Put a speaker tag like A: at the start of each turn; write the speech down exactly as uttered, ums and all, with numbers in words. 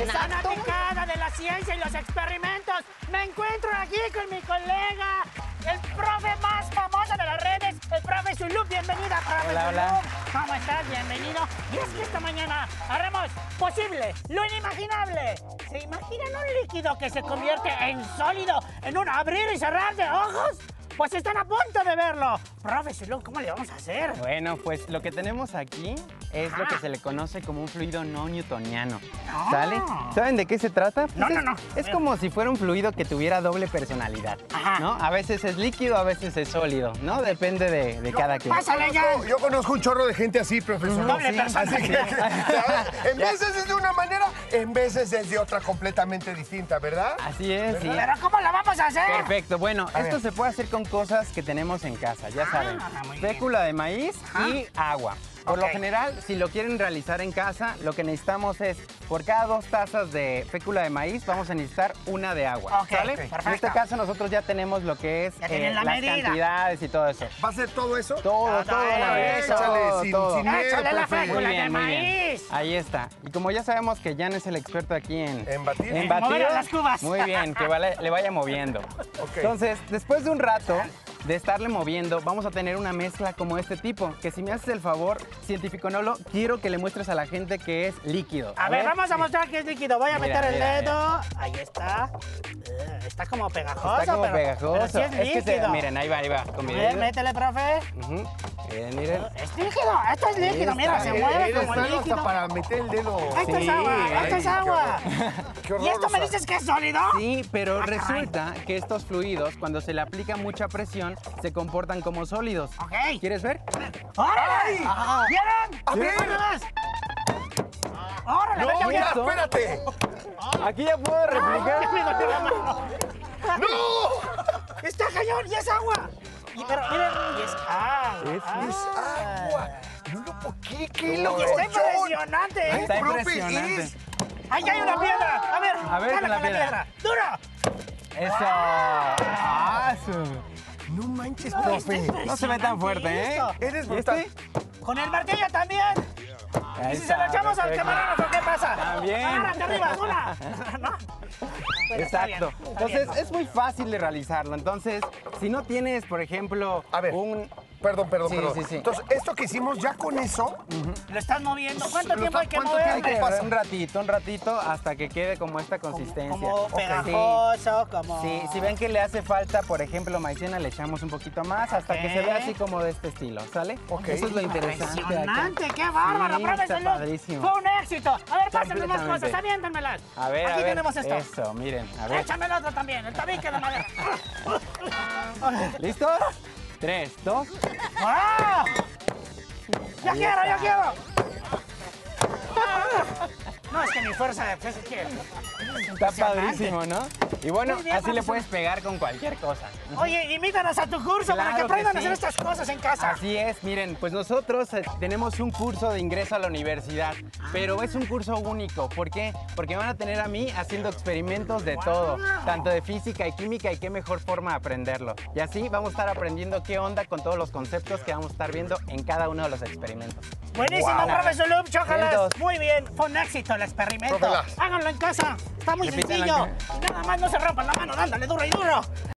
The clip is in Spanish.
A: Fanaticada de la ciencia y los experimentos. Me encuentro aquí con mi colega, el profe más famoso de las redes, el profe Zulú. Bienvenida, profe
B: Hola,
A: Zulú.
B: hola.
A: ¿Cómo estás? Bienvenido. Y es que esta mañana haremos posible lo inimaginable. ¿Se imaginan un líquido que se convierte en sólido en un abrir y cerrar de ojos? Pues están a punto de verlo. Profe Zulú, ¿cómo le vamos a hacer?
B: Bueno, pues lo que tenemos aquí es lo que se le conoce como un fluido no newtoniano.
A: No.
B: ¿Sale? ¿Saben de qué se trata? Pues
A: No,
B: es,
A: no, no.
B: Es como si fuera un fluido que tuviera doble personalidad,
A: Ajá.
B: ¿no? A veces es líquido, a veces es sólido, ¿no? Depende de, de cada quien.
A: Pásale ya.
C: Yo conozco un chorro de gente así, profesor.
A: Doble
B: sí,
A: persona.
C: Así que, en veces es de una manera, en veces es de otra completamente distinta, ¿verdad?
B: Así es, sí.
A: Pero ¿cómo lo vamos a hacer?
B: Perfecto. Bueno,
C: A
B: esto
C: ver.
B: se puede hacer con cosas que tenemos en casa, ya saben.
A: muy bien.
B: Fécula de maíz y agua. Por
A: Ok.
B: lo general, si lo quieren realizar en casa, lo que necesitamos es, por cada dos tazas de fécula de maíz, vamos a necesitar una de agua,
A: Ok,
B: ¿sale?
A: ok,
B: En
A: perfecto.
B: este caso, nosotros ya tenemos lo que es
A: Ya tienen la
B: las
A: medida.
B: cantidades y todo eso.
C: ¿Va a ser todo eso?
B: Todo,
A: Todo,
B: todo, de una vez,
C: échale,
B: todo,
C: sin-
B: todo.
C: sin miedo,
A: Échale la
C: profe.
A: fécula
B: Muy
A: de
B: bien, muy bien.
A: maíz.
B: Ahí está. Y como ya sabemos que Jan es el experto aquí en...
C: ¿En batir?
B: En
C: En
B: batir.
A: mover a las cubas.
B: Muy bien, que vale- le vaya moviendo.
C: Ok.
B: Entonces, después de un rato de estarle moviendo, vamos a tener una mezcla como este tipo, que si me haces el favor, científico-nolo, quiero que le muestres a la gente que es líquido.
A: A ver, vamos a mostrar que es líquido. Voy a
B: Mira,
A: meter el
B: mira,
A: dedo. Ahí está. Eh, Está como pegajoso,
B: Está como
A: pero,
B: pegajoso.
A: pero sí es,
B: es que se,
A: líquido.
B: miren, ahí va, ahí va.
A: A
B: Con mi
A: ver,
B: dedo.
A: métele, profe.
B: Ujú. Miren, miren.
A: Es líquido. Esto es líquido.
B: Ahí
A: Mira,
B: está.
A: se
B: Eh,
A: mueve
C: Eres
A: como
C: malo
A: líquido.
C: hasta para meter el dedo.
A: Esto es
B: Sí,
A: agua. Esto es
C: ay,
A: agua.
C: Qué horror,
A: ¿Y esto me
C: Rosa.
A: dices que es sólido?
B: Sí, pero
A: Ah, caray.
B: resulta que estos fluidos, cuando se le aplica mucha presión, se comportan como sólidos.
A: Ok.
B: ¿Quieres ver?
A: ¡Órale!
B: Ah.
A: ¿Vieron?
C: A ver.
A: ¿Dónde vas? ¡Órale!
C: No,
A: vete,
C: mira,
A: vete.
C: espérate.
B: Aquí ya puedo replicar.
A: Me dolió la mano.
C: ¡No!
A: ¡Está cañón! ¡Y es agua! Y, pero, miren, y es agua.
B: Es-
C: Es
A: Ah.
C: agua. No, ¿por qué? ¿Qué
A: Y
C: loco?
A: está impresionante, ¿eh?
B: Está
C: profe,
B: impresionante.
C: es-
A: ¡Ahí hay una piedra! A ver,
B: A ver,
A: dale
B: con la piedra.
A: ¡Duro!
B: Eso. Ah, su-
C: No manches,
A: No,
C: profe.
A: está
B: No se ve tan fuerte, ¿eh?
A: esto.
C: Eres
B: ¿Y
C: brutal.
B: este?
A: ¡Con el martillo también!
B: Ahí
A: ¿Y si se lo
B: está,
A: echamos al
B: perfecto.
A: camarógrafo, qué pasa?
B: También.
A: ¡Agárrate arriba, una! ¿No? Pues está bien,
B: Exacto.
A: está
B: Entonces
A: bien.
B: es muy fácil de realizarlo. Entonces, si no tienes, por ejemplo,
C: A ver.
B: un...
C: Perdón, perdón,
B: Sí,
C: perdón.
B: sí, sí.
C: Entonces, esto que hicimos ya con eso,
A: Lo estás moviendo. ¿Cuánto
C: Lo
A: tiempo hay
C: está-
A: que
C: ¿cuánto
A: moverle?
C: tiempo
B: Hay que
C: pasa?
B: un ratito, un ratito, hasta que quede como esta consistencia.
A: Como
B: Ok.
A: pegajoso, como...
B: Sí, si ven que le hace falta, por ejemplo, maicena, le echamos un poquito más hasta que se
A: Ok.
B: vea así como de este estilo, ¿sale?
C: Ok.
B: Eso es lo interesante acá.
A: Impresionante, qué bárbaro,
B: Sí,
A: profe
B: está
A: Zulú.
B: padrísimo.
A: Fue un éxito. A ver, pásenme más
B: Completamente.
A: cosas, aviéntenmelas.
B: A ver,
A: Aquí
B: a ver.
A: tenemos esto.
B: Eso, miren, a ver.
A: Échame el otro también, el tabique de madera.
B: ¿Listo? Tres, dos.
A: ¡Wow! ¡Ya
B: Ahí
A: quiero, ya
B: está.
A: quiero! No, es que mi fuerza es que...
B: Está padrísimo, ¿no? Y bueno,
A: Muy bien,
B: así le
A: profesor.
B: puedes pegar con cualquier cosa.
A: Oye, invítanos a tu curso para
B: Claro
A: que
B: que
A: aprendan a
B: sí.
A: hacer estas cosas en casa.
B: Así es, miren, pues nosotros eh, tenemos un curso de ingreso a la universidad, pero es un curso único. ¿Por qué? Porque van a tener a mí haciendo experimentos de todo, tanto de física y química, y qué mejor forma de aprenderlo. Y así vamos a estar aprendiendo qué onda con todos los conceptos que vamos a estar viendo en cada uno de los experimentos.
A: Buenísimo,
C: Wow.
A: profe Zulú, chócalas.
B: Vientos.
A: Muy bien, fue un éxito el experimento.
C: Prófelas.
A: Háganlo en casa, está muy
B: Repítanlo
A: sencillo.
B: en
A: Y nada más no se rompan la mano, dándole duro y duro.